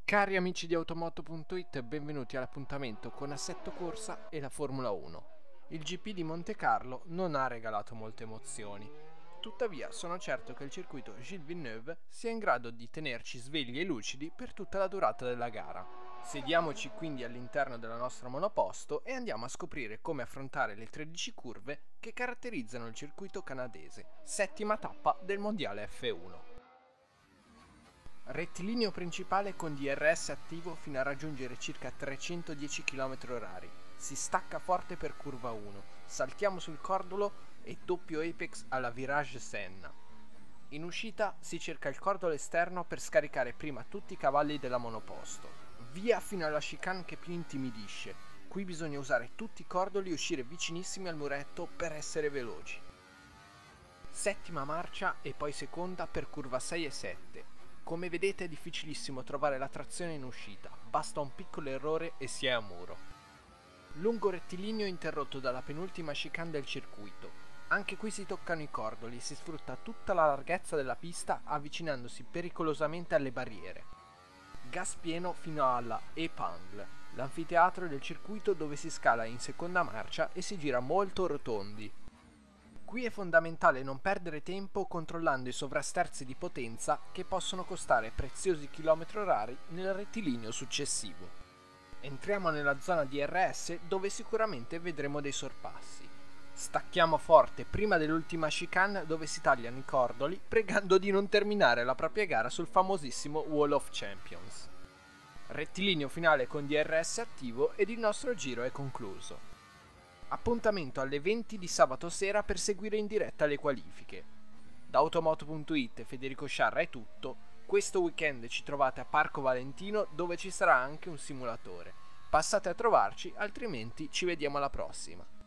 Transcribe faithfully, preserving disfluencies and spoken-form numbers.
Cari amici di Automoto punto it, benvenuti all'appuntamento con Assetto Corsa e la Formula uno. Il G P di Monte Carlo non ha regalato molte emozioni, tuttavia sono certo che il circuito Gilles Villeneuve sia in grado di tenerci svegli e lucidi per tutta la durata della gara. Sediamoci quindi all'interno della nostra monoposto e andiamo a scoprire come affrontare le tredici curve che caratterizzano il circuito canadese, settima tappa del mondiale F uno. Rettilineo principale con D R S attivo fino a raggiungere circa trecentodieci chilometri orari. Si stacca forte per curva uno, saltiamo sul cordolo e doppio apex alla Virage Senna. In uscita si cerca il cordolo esterno per scaricare prima tutti i cavalli della monoposto. Via fino alla chicane che più intimidisce. Qui bisogna usare tutti i cordoli e uscire vicinissimi al muretto per essere veloci. Settima marcia e poi seconda per curva sei e sette. Come vedete è difficilissimo trovare la trazione in uscita, basta un piccolo errore e si è a muro. Lungo rettilineo interrotto dalla penultima chicane del circuito. Anche qui si toccano i cordoli e si sfrutta tutta la larghezza della pista avvicinandosi pericolosamente alle barriere. Gas pieno fino alla Épingle, l'anfiteatro del circuito dove si scala in seconda marcia e si gira molto rotondi. Qui è fondamentale non perdere tempo controllando i sovrasterzi di potenza che possono costare preziosi chilometri orari nel rettilineo successivo. Entriamo nella zona D R S dove sicuramente vedremo dei sorpassi. Stacchiamo forte prima dell'ultima chicane dove si tagliano i cordoli pregando di non terminare la propria gara sul famosissimo Wall of Champions. Rettilineo finale con D R S attivo ed il nostro giro è concluso. Appuntamento alle venti di sabato sera per seguire in diretta le qualifiche. Da Automoto punto it e Federico Sciarra è tutto. Questo weekend ci trovate a Parco Valentino dove ci sarà anche un simulatore. Passate a trovarci, altrimenti ci vediamo alla prossima.